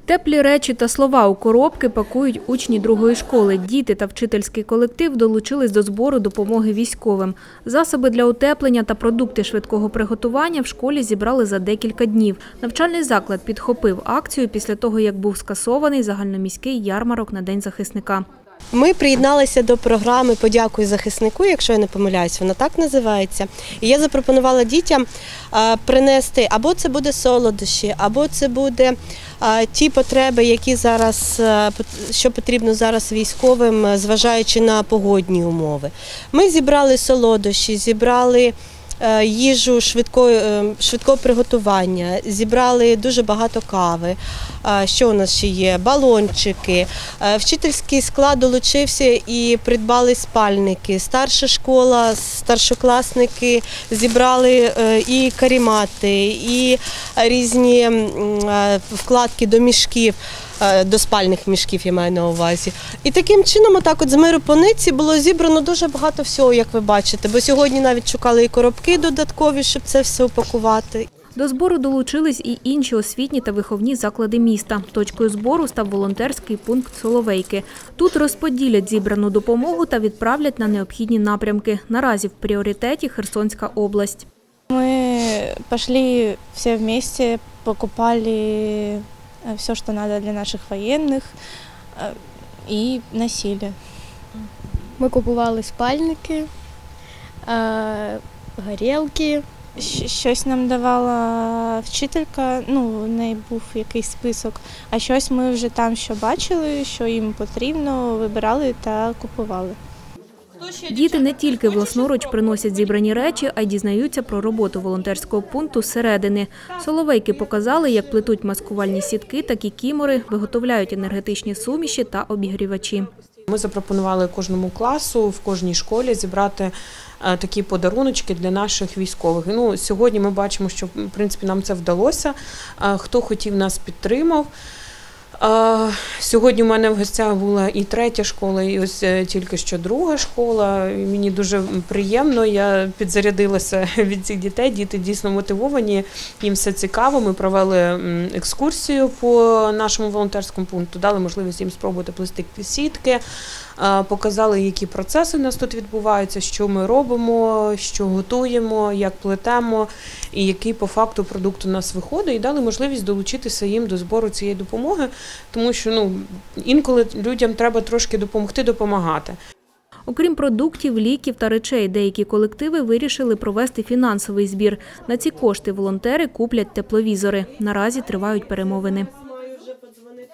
Теплі речі та слова у коробки пакують учні другої школи. Діти та вчительський колектив долучились до збору допомоги військовим. Засоби для утеплення та продукти швидкого приготування в школі зібрали за декілька днів. Навчальний заклад підхопив акцію після того, як був скасований загальноміський ярмарок на День захисника. Ми приєдналися до програми «Подякуй захиснику», якщо я не помиляюсь, вона так називається. І я запропонувала дітям принести, або це буде солодощі, або це буде ті потреби, які зараз, що потрібно зараз військовим, зважаючи на погодні умови. Ми зібрали солодощі, зібрали їжу швидкого приготування, зібрали дуже багато кави. Що у нас ще є? Балончики. Вчительський склад долучився і придбали спальники. Старша школа, старшокласники зібрали і каремати, і різні вкладки до мішків. До спальних мішків я маю на увазі. І таким чином, отак от з миру по нитці було зібрано дуже багато всього, як ви бачите. Бо сьогодні навіть шукали і коробки додаткові, щоб це все упакувати. До збору долучились і інші освітні та виховні заклади міста. Точкою збору став волонтерський пункт «Соловейки». Тут розподілять зібрану допомогу та відправлять на необхідні напрямки. Наразі в пріоритеті Херсонська область. Ми пішли всі вместе, покупали все, что надо для наших военных, и носили. Ми купували спальники, горілки. Щось нам давала вчителька, в неї був якийсь список, а щось ми вже там, що бачили, що їм потрібно, вибирали та купували. Діти не тільки власноруч приносять зібрані речі, а й дізнаються про роботу волонтерського пункту зсередини. Соловейки показали, як плетуть маскувальні сітки та кікімори, виготовляють енергетичні суміші та обігрівачі. Ми запропонували кожному класу, в кожній школі зібрати такі подаруночки для наших військових. Сьогодні ми бачимо, що в принципі нам це вдалося. Хто хотів, нас підтримав. Сьогодні у мене в гостях була і третя школа, і ось тільки що друга школа. І мені дуже приємно, я підзарядилася від цих дітей. Діти дійсно мотивовані, їм все цікаво. Ми провели екскурсію по нашому волонтерському пункту, дали можливість їм спробувати плести сітки, показали, які процеси у нас тут відбуваються, що ми робимо, що готуємо, як плетемо і який по факту продукт у нас виходить. І дали можливість долучитися їм до збору цієї допомоги, тому що інколи людям треба трошки допомагати. Окрім продуктів, ліків та речей, деякі колективи вирішили провести фінансовий збір. На ці кошти волонтери куплять тепловізори. Наразі тривають перемовини.